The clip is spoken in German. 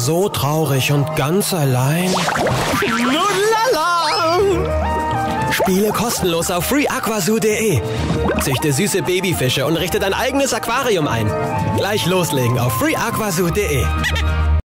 so traurig und ganz allein. Lala! Spiele kostenlos auf freeaquazoo.de. Züchte süße Babyfische und richte dein eigenes Aquarium ein. Gleich loslegen auf freeaquazoo.de.